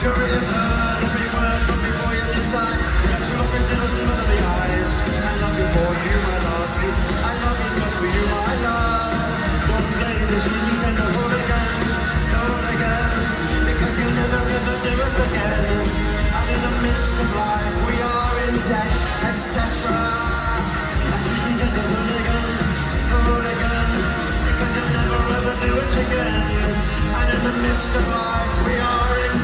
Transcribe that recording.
sure you've heard every word, but before you decide, just look into the lovely eyes. I love you for you, I love you. I love you just for you, I love. Don't play the sweet and the hooligan, because you'll never ever do it again. And in the midst of life, we are in debt, etc. A sweet and the hooligan, because you'll never ever do it again. And in the midst of life, we are in